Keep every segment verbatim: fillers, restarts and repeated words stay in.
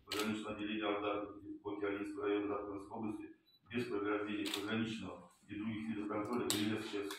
пограничного отделения Орда Океанинского района Запорожской области без прохождения пограничного и других видов контроля перевес сейчас.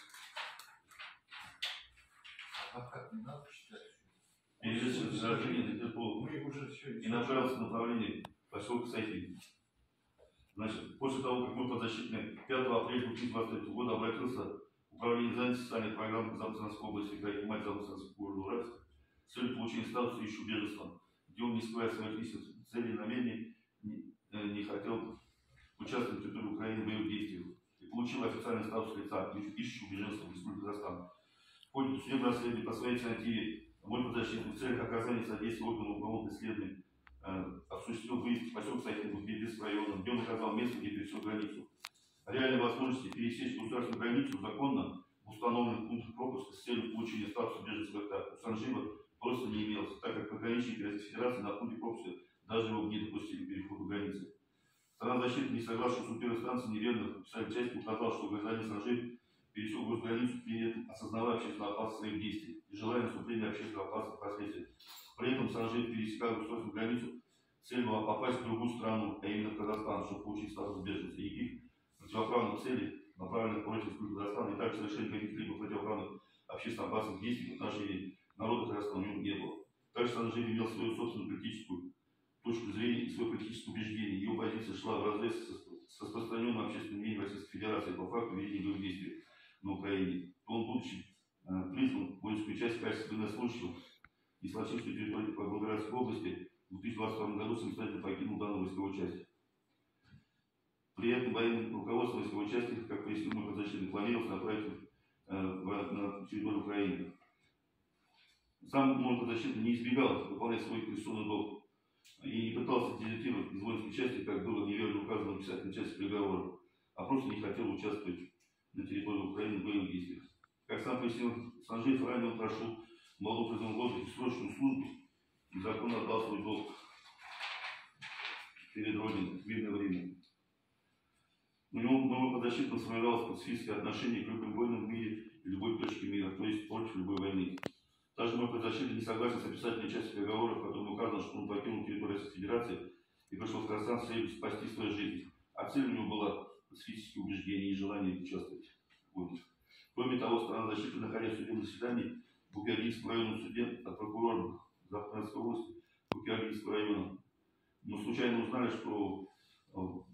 А как не надо читать? Перевес через гражданин и направился в направлении поселка Сайфин. Значит, после того, как мой подзащитный пятого апреля две тысячи двадцать третьего года обратился в управление занятости социальных программ Западной области, предпринимать Западной города Уральск, с целью получения статуса ищу беженства, где он, не скрывая своих личных целей и намерений, не, не хотел участвовать в территории Украины в боевых действиях и получил официальный статус лица, ищущего беженства в Республике Казахстан. В ходе судебного расследования по своей инициативе мой подзащитный в целях оказания содействия органов уголовного исследования э, осуществил выезд в поселок Сайфин в Бельгийском районе, где он указал место, где пересек границу. Реальной возможности пересечь государственную границу законно в установленных пунктах пропуска с целью получения статуса беженца у Санжиба просто не имелось, так как пограничники Российской Федерации на пункте пропуска даже его не допустили к переходу границы. Сторона защиты, не согласна, что первой станции неверно написали часть, указал, что гражданин Санжиб пересек госграницу, при этом осознавая общественную опасность своих действий и желая наступления общественной опасных последствий. При этом Санжиб пересекал государственную границу с целью попасть в другую страну, а именно в Казахстан, чтобы получить статус беженца. И никаких противоправных целей, направленных против Республики Казахстан, и также совершения каких-либо противоправных общественно опасных действий в отношении народа Казахстана у него не было. Также Санжиб имел свою собственную политическую точку зрения и свое политическое убеждение. Ее позиция шла вразрез с распространенным общественным мнением Российской Федерации по факту ведения боевых действий на Украине. То он, будучи э, призван в воинскую часть в качестве военнослужащего и случившей территории по Волгоградской области, в две тысячи двадцать втором году самостоятельно покинул данную войсковую часть. При этом военным руководством войсковой части, как пояснил мой подзащитный, планировалось направить э, на территорию Украины. Сам мой подзащитный не избегал выполнять свой конституционный долг и не пытался дезертировать из воинской части, как было неверно указано в писательной части приговора, а просто не хотел участвовать на территории Украины в боевых действиях. Как сам пояснил Санжиев, ранее он прошел молодого призванного года срочную службу и законно отдал свой долг перед Родиной в мирное время. У него моего подзащитного сформировалось пацифистское отношение к любым войнам в мире и любой точке мира, то есть против любой войны. Также мой подзащитный не согласен с описательной частью приговора, в котором указано, что он покинул территорию Российской Федерации и пришел в Казахстан с целью спасти свою жизнь. А цель у него была пацифистские убеждения и желание участвовать в войне. Кроме того, сторона защиты, находясь в судебном заседании в Букиаргинском районном суде от прокурора Запорожской области Букиаргинского района, мы случайно узнали, что